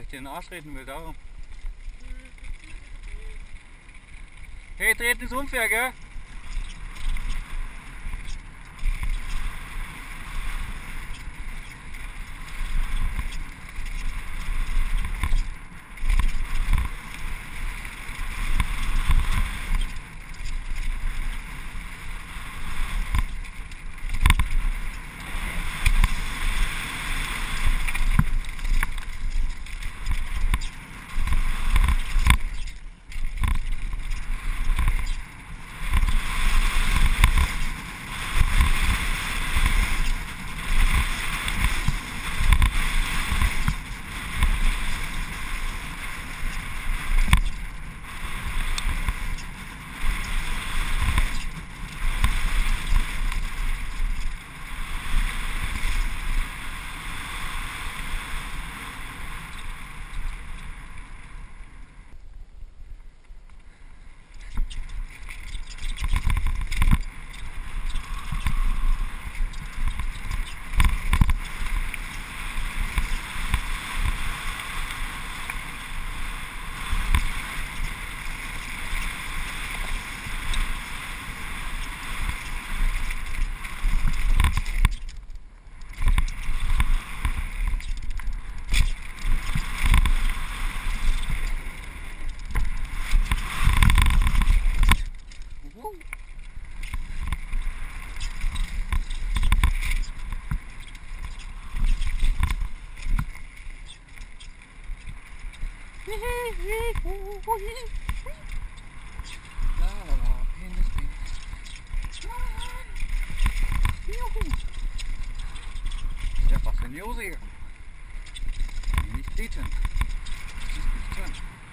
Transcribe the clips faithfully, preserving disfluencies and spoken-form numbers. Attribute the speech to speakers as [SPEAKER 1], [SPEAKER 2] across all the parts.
[SPEAKER 1] dir in den Arsch treten will, darum. Hey, dreht nicht unfair, gell? Ja, was für Josi. Nicht bieten. Das ist nicht dran.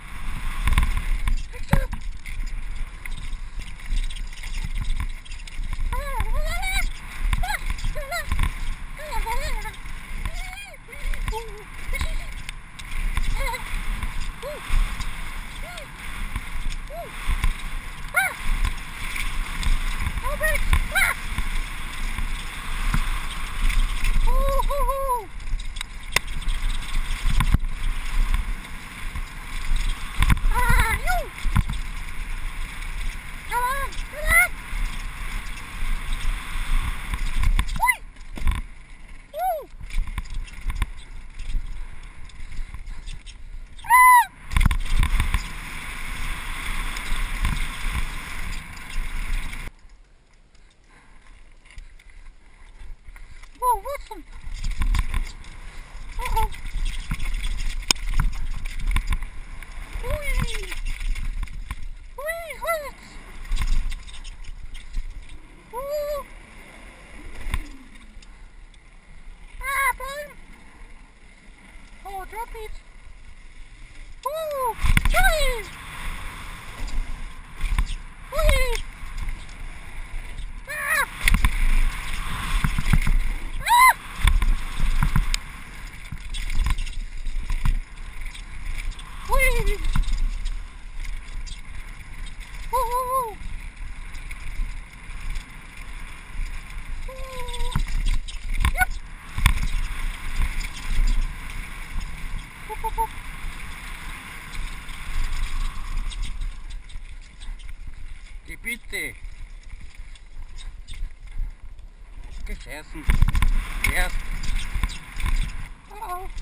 [SPEAKER 1] Drop it! Woo! Whee! Whee! Ah! Ah! Whee! Woo! Woo! Woo! Yep! Wupp, wupp, wupp. Die Bitte. Geschossen. Erst. Oh.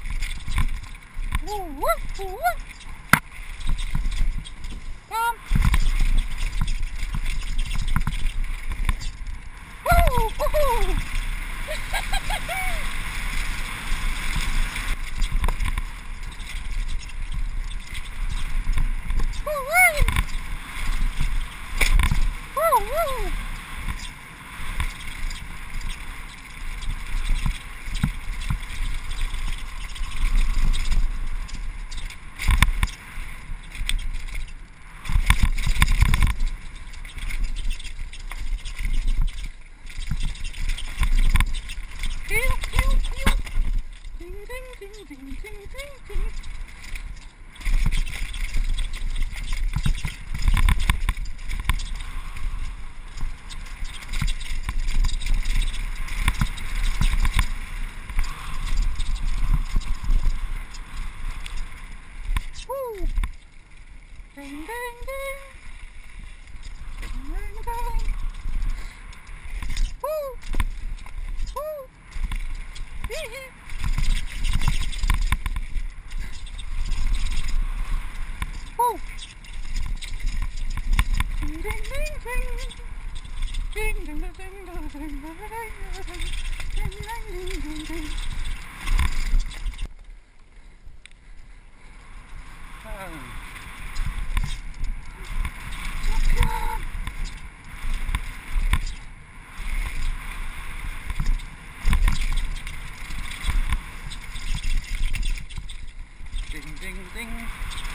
[SPEAKER 1] Uh, uh, uh. Komm. Uh, uh, uh. Woo! Ding, ding, ding! Ding, ding, ding! Woo! Woo! Hee hee! Woo! Ding, ding, ding, ding! Ding, ding, ding, ding, ding, ding, ding, ding, ding, ding, ding, ding. Um. Ding, ding, ding.